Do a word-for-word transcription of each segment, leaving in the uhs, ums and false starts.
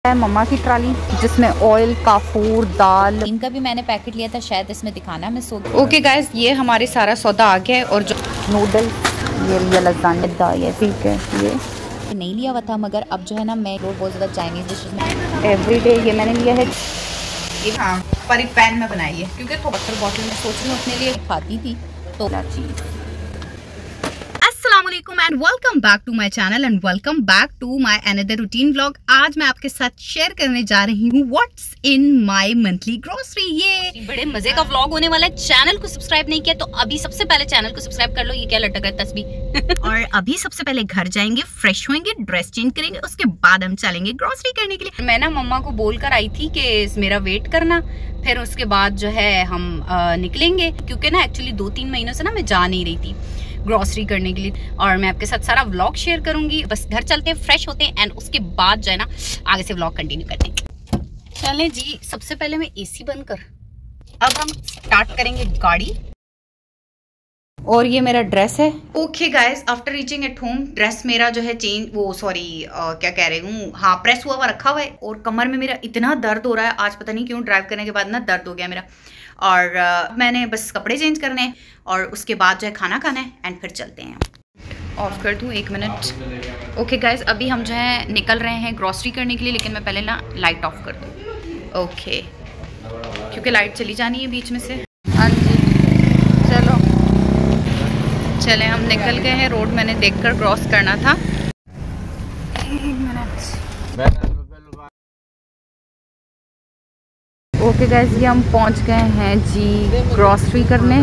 है मम्मा की ट्राली जिसमें ऑयल, काफूर, दाल, इनका भी मैंने पैकेट लिया था, शायद इसमें दिखाना मैं सो। ओके गाइस, ये हमारे सारा सौदा आ गया है। और जो नूडल, ये लिया लसान्या, ये ठीक है, ये नहीं लिया हुआ था, मगर अब जो है ना मैं रोज बहुत ज़्यादा चाइनीज़ डिशेज में एवरीडे ये मैंने लिया है। ये हाँ पर एक पैन में बनाई है क्योंकि तो वाटर बॉटल में सोच रही हूँ अपने लिए खाती थी तो चीज़। अस्सलामुअलैकुम and welcome back to my channel and welcome back to my another routine vlog. आज मैं आपके साथ शेयर करने जा रही हूँ what's in my monthly grocery. ये बड़े मजे का व्लॉग होने वाला है। चैनल को सब्सक्राइब नहीं किया तो अभी सबसे पहले चैनल को सब्सक्राइब कर लो। ये क्या लटक है तस्बीह। और अभी सबसे पहले घर जाएंगे, फ्रेश होंगे, ड्रेस चेंज करेंगे, उसके बाद हम चलेंगे ग्रोसरी करने के लिए। मैं ना मम्मा को बोल कर आई थी कि मेरा वेट करना, फिर उसके बाद जो है हम आ, निकलेंगे क्योंकि ना एक्चुअली दो तीन महीनों से ना मैं जा नहीं रही थी ग्रोसरी करने के लिए। और मैं आपके साथ सारा व्लॉग शेयर करूंगी। बस घर चलते हैं, फ्रेश होते हैं एंड उसके बाद जो है ना आगे से व्लॉग कंटिन्यू करते हैं। चलें जी, सबसे पहले मैं एसी बंद कर, अब हम स्टार्ट करेंगे गाड़ी। और ये मेरा ड्रेस है। Okay guys, after reaching at home dress मेरा जो है चेंज, वो सॉरी क्या कह रही हूँ, हाँ प्रेस हुआ हुआ रखा हुआ है। और कमर में मेरा इतना दर्द हो रहा है आज, पता नहीं क्यों, ड्राइव करने के बाद ना दर्द हो गया मेरा। और uh, मैंने बस कपड़े चेंज करने हैं और उसके बाद जो है खाना खाना है एंड फिर चलते हैं। ऑफ कर दूँ एक मिनट। ओके गाइस, अभी हम जो है निकल रहे हैं ग्रॉसरी करने के लिए, लेकिन मैं पहले ना लाइट ऑफ कर दूँ। ओके, क्योंकि लाइट चली जानी है बीच में से। हाँ जी, चलो चले, हम निकल गए हैं। रोड मैंने देखकर क्रॉस करना था। एक मिनट। ओके गाइस, ये हम पहुंच गए हैं जी ग्रॉसरी करने।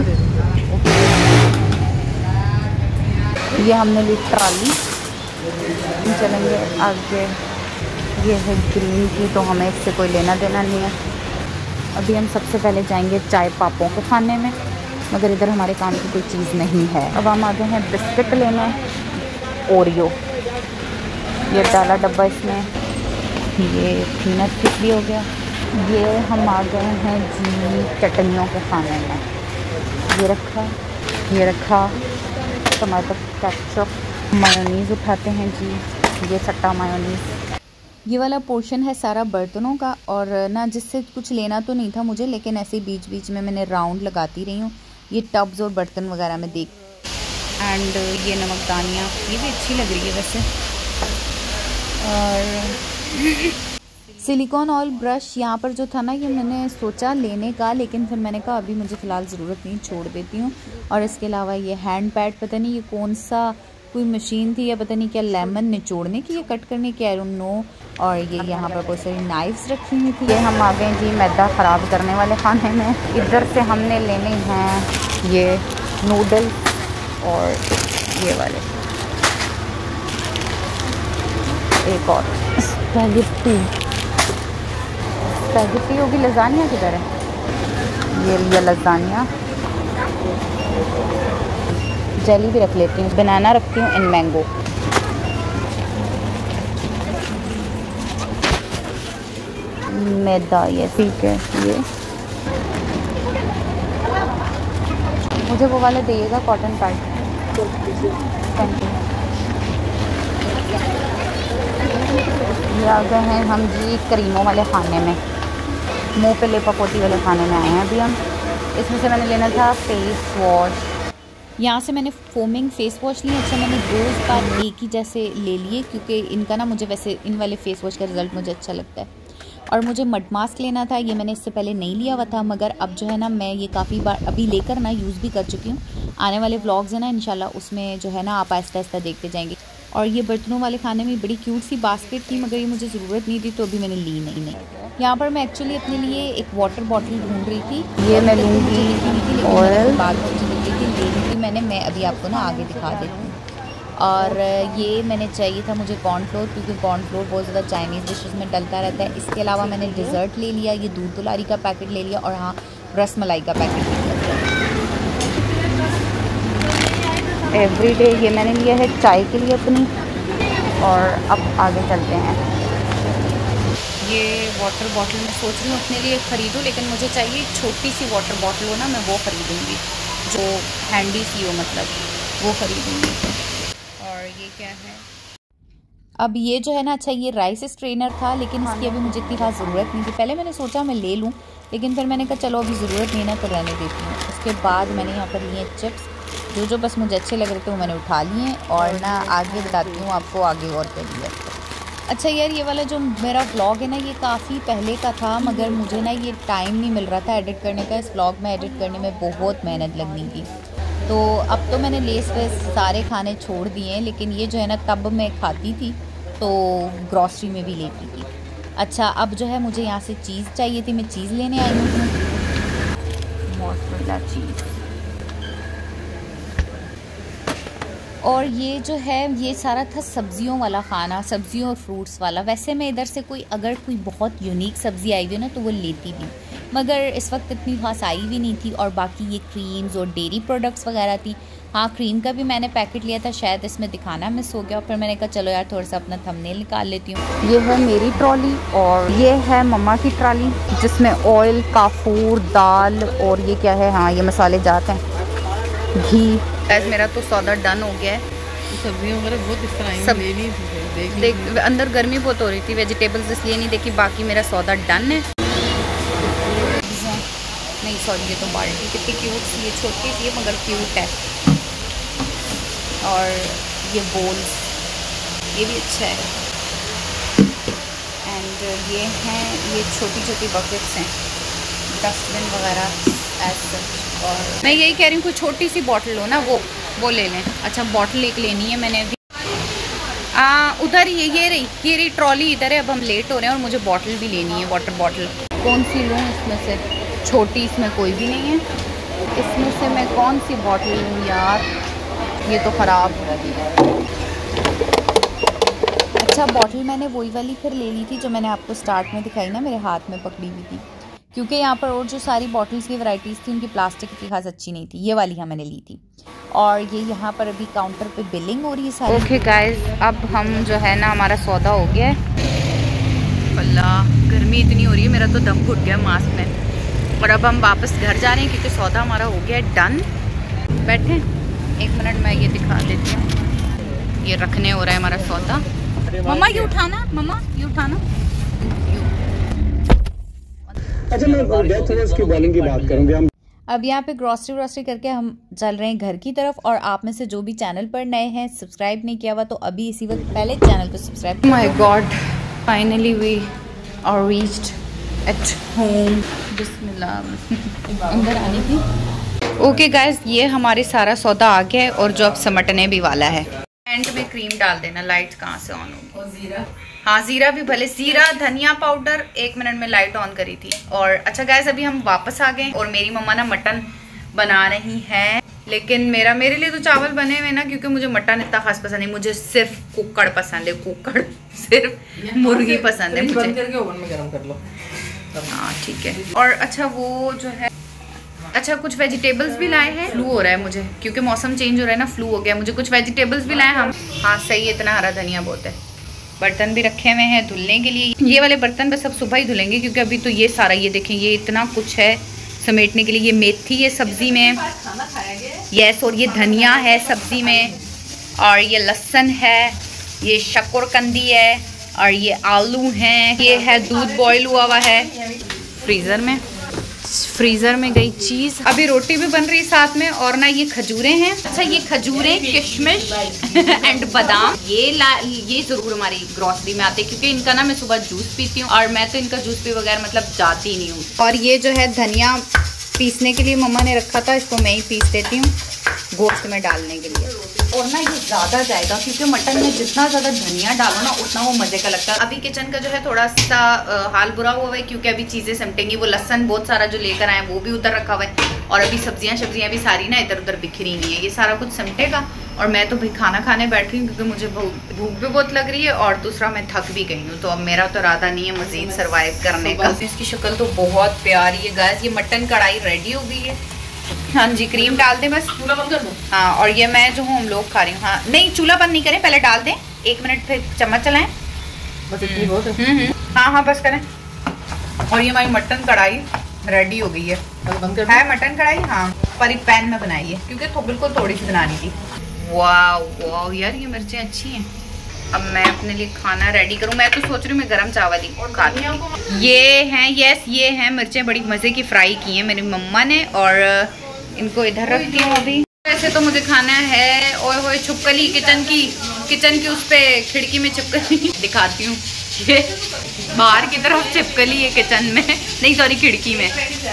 ये हमने ली ट्राली, चलेंगे आगे। ये है ग्रीन की, तो हमें इससे कोई लेना देना नहीं है। अभी हम सबसे पहले जाएंगे चाय पापों को खाने में, मगर इधर हमारे काम की कोई चीज़ नहीं है। अब हम आ गए हैं बिस्किट लेने, ओरियो, ये डाला डब्बा इसमें, ये पीनट भी हो गया। ये हम आ गए हैं जी चटनियों के खाने में। ये रखा, ये रखा टमाटो केचप, मायोनीज़ उठाते हैं जी, ये सट्टा मायोनीज़। ये वाला पोर्शन है सारा बर्तनों का, और ना जिससे कुछ लेना तो नहीं था मुझे, लेकिन ऐसे बीच बीच में मैंने राउंड लगाती रही हूँ ये टब्स और बर्तन वगैरह में देख। एंड ये नमकदानियाँ, ये भी अच्छी लग रही है वैसे। और सिलिकॉन ऑयल ब्रश यहाँ पर जो था ना, ये मैंने सोचा लेने का, लेकिन फिर मैंने कहा अभी मुझे फ़िलहाल ज़रूरत नहीं, छोड़ देती हूँ। और इसके अलावा ये हैंड पैड, पता नहीं ये कौन सा कोई मशीन थी या पता नहीं क्या, लेमन निचोड़ने की, ये कट करने की, आई डोंट नो। और ये यहाँ पर बहुत सारी नाइफ्स रखी हुई थी। ये हम आ गए जी मैदा ख़राब करने वाले खाने में। इधर से हमने लेने हैं ये नूडल और ये वाले, एक और स्पैगेटी। स्पैगेटी होगी, लसानिया किधर है? ये लिया लसानिया। जेली भी रख लेती हूँ, बनाना रखती हूँ, इन मैंगो। मैदा, ये ठीक है। ये मुझे वो वाला दिएगा कॉटन पैड। Thank you. ये आ गए हैं हम जी करीमों वाले खाने में, मुंह पे लिपापोती वाले खाने में आए हैं अभी हम। इसमें से मैंने लेना था फेस वॉश। यहाँ से मैंने फोमिंग फेस वॉश लिए। अच्छा, मैंने दो बार एक ही जैसे ले लिए क्योंकि इनका ना मुझे वैसे इन वाले फेस वॉश का रिज़ल्ट मुझे अच्छा लगता है। और मुझे मड मास्क लेना था, ये मैंने इससे पहले नहीं लिया हुआ था, मगर अब जो है ना मैं ये काफ़ी बार अभी लेकर ना यूज़ भी कर चुकी हूँ। आने वाले व्लॉग्स हैं ना इंशाल्लाह, उसमें जो है ना आप आहिस्ता आहिस्ता देखते जाएंगे। और ये बर्तनों वाले खाने में बड़ी क्यूट सी बास्केट थी, मगर ये मुझे ज़रूरत नहीं थी तो अभी मैंने ली नहीं नहीं यहाँ पर मैं एक्चुअली अपने लिए एक वाटर बॉटल ढूंढ रही थी। ये मैं लूँगी ऑयल, बाद में मुझे दिख रही थी, ले लूँगी मैंने। मैं अभी आपको ना आगे दिखा देती हूँ। और ये मैंने चाहिए था मुझे कॉर्नफ्लोर, क्योंकि कॉर्नफ्लोर बहुत ज़्यादा चाइनीज़ डिशेस में डलता रहता है। इसके अलावा मैंने डिज़र्ट ले लिया, ये दूध दुलारी का पैकेट ले लिया, और हाँ रस मलाई का पैकेट ले लिया। एवरीडे ये मैंने लिया है चाय के लिए अपनी। और अब आगे चलते हैं। ये वाटर बॉटल मैं सोच रही हूँ अपने लिए ख़रीदूँ, लेकिन मुझे चाहिए छोटी सी वाटर बॉटल हो ना, मैं वो ख़रीदूँगी जो हैंडी सी हो, मतलब वो ख़रीदूँगी। और ये क्या है? अब ये जो है ना, अच्छा ये राइस स्ट्रेनर था, लेकिन इसकी अभी मुझे इतनी खास ज़रूरत नहीं थी। पहले मैंने सोचा मैं ले लूँ, लेकिन फिर मैंने कहा चलो अभी ज़रूरत नहीं ना, तो रहने देती हूँ। उसके बाद मैंने यहाँ पर लिए चिप्स, जो जो बस मुझे अच्छे लग रहे थे वो मैंने उठा लिए। और ना आगे बताती हूँ आपको आगे और क्या लिया। अच्छा यार, ये वाला जो मेरा व्लॉग है ना, ये काफ़ी पहले का था, मगर मुझे ना ये टाइम नहीं मिल रहा था एडिट करने का। इस व्लॉग में एडिट करने में बहुत मेहनत लगनी थी, तो अब तो मैंने लेस वेस सारे खाने छोड़ दिए हैं। लेकिन ये जो है ना, तब मैं खाती थी तो ग्रॉसरी में भी लेती थी। अच्छा, अब जो है मुझे यहाँ से चीज़ चाहिए थी, मैं चीज़ लेने आई हूँ, मोज़रेला चीज़। और ये जो है, ये सारा था सब्जियों वाला खाना, सब्जियों और फ्रूट्स वाला। वैसे मैं इधर से कोई अगर कोई बहुत यूनिक सब्ज़ी आई हुई ना तो वो लेती भी, मगर इस वक्त इतनी खास आई भी नहीं थी। और बाकी ये क्रीम्स और डेयरी प्रोडक्ट्स वगैरह थी। हाँ, क्रीम का भी मैंने पैकेट लिया था, शायद इसमें दिखाना मिस हो गया। और फिर मैंने कहा चलो यार थोड़ा सा अपना थंबनेल निकाल लेती हूँ। ये है मेरी ट्रॉली और ये है मम्मा की ट्रॉली, जिसमें ऑयल, काफूर, दाल और ये क्या है, हाँ ये मसाले जाते हैं, घी। ऐसे मेरा तो सौदा डन हो गया है। सब्जियां वगैरह बहुत इस तरह सब लेनी थी, देख अंदर गर्मी बहुत हो रही थी, वेजिटेबल्स इसलिए नहीं देखी। बाकी मेरा सौदा डन है। नहीं सॉरी, ये तो बाल्टी कितनी क्यूट सी, ये छोटी सी है मगर क्यूट है। और ये बोल्स, ये भी अच्छा है। एंड ये हैं, ये छोटी छोटी बकेट्स हैं, डस्टबिन वगैरह ऐसा। और मैं यही कह रही हूँ कोई छोटी सी बॉटल लो ना, वो वो ले लें। अच्छा, बॉटल एक लेनी है मैंने अभी। आ, उधर ही है, ये रही ये रही ट्रॉली इधर है। अब हम लेट हो रहे हैं और मुझे बॉटल भी लेनी है, वाटर बॉटल। कौन सी लूँ इसमें से? छोटी इसमें कोई भी नहीं है। इसमें से मैं कौन सी बॉटल लूँ यार, ये तो ख़राब हो रही है। अच्छा, बॉटल मैंने वही वाली फिर ले ली थी जो मैंने आपको स्टार्ट में दिखाई ना, मेरे हाथ में पकड़ी हुई थी। क्योंकि यहाँ पर और जो सारी बॉटल्स की वैरायटीज़ थी उनकी प्लास्टिक इतनी खास अच्छी नहीं थी। ये वाली हाँ मैंने ली थी। और ये यहाँ पर अभी काउंटर पे बिलिंग हो रही है सारी। ओके गाइस, अब हम जो है ना, हमारा सौदा हो गया है। अल्लाह, गर्मी इतनी हो रही है, मेरा तो दम घुट गया मास्क में। और अब हम वापस घर जा रहे हैं क्योंकि सौदा हमारा हो गया है डन। बैठे एक मिनट, मैं ये दिखा देती हूँ। ये रखने हो रहा है हमारा सौदा। मम्मा ये उठाना, मम्मा ये उठाना। अच्छा, मैं डेथ ओवर्स की बॉलिंग की बात करूंगी। हम अब यहाँ पे ग्रॉसरी व्रॉसरी करके हम चल रहे हैं घर की तरफ। और आप में से जो भी चैनल पर नए हैं, सब्सक्राइब नहीं किया हुआ, तो अभी इसी वक्त पहले चैनल को subscribe. My God, finally we are reached at home. बिस्मिल्लाह, अंदर आने की। ओके गाइस, ये हमारे सारा सौदा आ गया है और जो अब समटने भी वाला है। एंड में क्रीम डाल देना। लाइट कहाँ से ऑन होगी? और जीरा, हाँ जीरा भी भले, जीरा, धनिया पाउडर। एक मिनट में लाइट ऑन करी थी। और अच्छा गाइस, अभी हम वापस आ गए और मेरी मम्मा ना मटन बना रही हैं। लेकिन मेरा मेरे लिए तो चावल बने हुए ना, क्योंकि मुझे मटन इतना खास पसंद नहीं। मुझे सिर्फ कुक्कड़ पसंद है, कुक्कड़, सिर्फ मुर्गी पसंद है मुझे। ओवन में गरम कर लो। हाँ ठीक है। और अच्छा वो जो है, अच्छा कुछ वेजिटेबल्स भी लाए हैं। फ्लू हो रहा है मुझे क्योंकि मौसम चेंज हो रहा है ना, फ्लू हो गया मुझे। कुछ वेजिटेबल्स भी लाए हम। हाँ सही है, इतना हरा धनिया बहुत है। बर्तन भी रखे हुए हैं धुलने के लिए। ये वाले बर्तन बस अब सुबह ही धुलेंगे, क्योंकि अभी तो ये सारा, ये देखें, ये इतना कुछ है समेटने के लिए। ये मेथी है सब्जी में, यस, और ये धनिया है सब्जी में, और ये लहसुन है, ये शक्करकंदी है, और ये आलू हैं, ये है दूध बॉईल हुआ हुआ है फ्रीज़र में। फ्रीज़र में गई चीज़। अभी रोटी भी बन रही साथ में। और ना ये खजूरें हैं। अच्छा ये खजूरें, किशमिश एंड बादाम, ये ला ये ज़रूर हमारी ग्रॉसरी में आते हैं, क्योंकि इनका ना मैं सुबह जूस पीती हूँ और मैं तो इनका जूस पी बगैर मतलब जाती नहीं हूँ। और ये जो है धनिया पीसने के लिए मम्मा ने रखा था, इसको मैं ही पीस देती हूँ गोश्त में डालने के लिए। और ना ये ज़्यादा जाएगा, क्योंकि मटन में जितना ज़्यादा धनिया डालो ना उतना वो मज़े का लगता है। अभी किचन का जो है थोड़ा सा आ, हाल बुरा हुआ है, क्योंकि अभी चीज़ें सिमटेंगी। वो लहसन बहुत सारा जो लेकर आए वो भी उधर रखा हुआ है, और अभी सब्जियां सब्जियां भी सारी ना इधर उधर बिखरी नहीं है। ये सारा कुछ सिमटेगा और मैं तो भाई खाना खाने बैठ रही हूँ, क्योंकि मुझे भूख भी बहुत लग रही है और दूसरा मैं थक भी गई हूँ। तो अब मेरा तो इरादा नहीं है मज़ीद सर्वाइव करने का। इसकी शक्ल तो बहुत प्यारी है गाइस। ये मटन कढ़ाई रेडी हो गई है। हाँ जी, क्रीम डाल दें बस। चूल्हा बंद कर दो। हाँ, और ये मैं जो हूँ हम लोग खा रही हूँ। हाँ नहीं, चूल्हा बंद नहीं करें, पहले डाल दें एक मिनट, फिर चम्मच चलाएं बस, इतनी बहुत है। हाँ हाँ बस करें। और ये हमारी मटन कढ़ाई रेडी हो गई है। बंद कर है मटन कढ़ाई। हाँ, पर एक पैन में बनाई है, क्योंकि तो बिल्कुल थोड़ी सी बनानी थी। वाह वाह यार, ये मिर्चें अच्छी हैं। अब मैं अपने लिए खाना रेडी करूँ। मैं तो सोच रही हूँ मैं गरम चावल ही खाती हूँ। ये हैं, यस ये हैं मिर्चें, बड़ी मज़े की फ्राई की हैं मेरी मम्मा ने, और इनको इधर रखती हूँ अभी। वैसे तो मुझे खाना है ओए होए छिपकली, किचन की किचन की उस पर खिड़की में छिपकली दिखाती हूँ। ये बाहर की तरफ छिपकली है किचन में, नहीं सॉरी खिड़की में।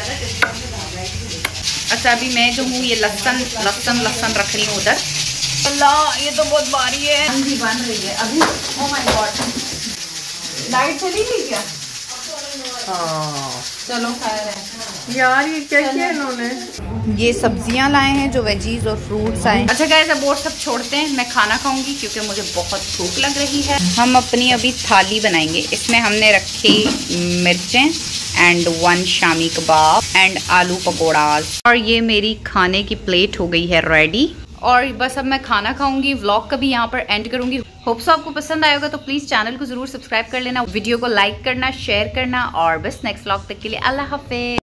अच्छा अभी मैं जो हूँ ये लहसुन लहसुन लहसुन रख रही हूँ उधर। अल्लाह ये तो बहुत भारी है। जी बन रही है अभी। ओह माय गॉड, लाइट चली गई क्या? हाँ चलो खैर है यार। ये क्या किया इन्होंने? ये सब्जियां लाए हैं जो वेजीज और फ्रूट्स आए। अच्छा गाइस अब वो सब छोड़ते हैं, मैं खाना खाऊंगी क्योंकि मुझे बहुत भूख लग रही है। हम अपनी अभी थाली बनाएंगे। इसमें हमने रखी मिर्चें and one shami kebab and aloo pakoras, और ये मेरी खाने की प्लेट हो गई है रेडी। और बस अब मैं खाना खाऊंगी, व्लॉग का भी यहाँ पर एंड करूंगी। होप सो आपको पसंद आएगा, तो प्लीज़ चैनल को ज़रूर सब्सक्राइब कर लेना, वीडियो को लाइक करना, शेयर करना, और बस नेक्स्ट व्लॉग तक के लिए अल्लाह हाफिज़।